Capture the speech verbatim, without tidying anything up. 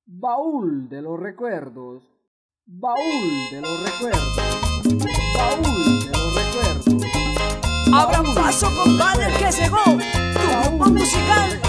Baúl de los recuerdos, baúl de los recuerdos, baúl de los recuerdos. Abran paso, compadre, que llegó tu grupo musical.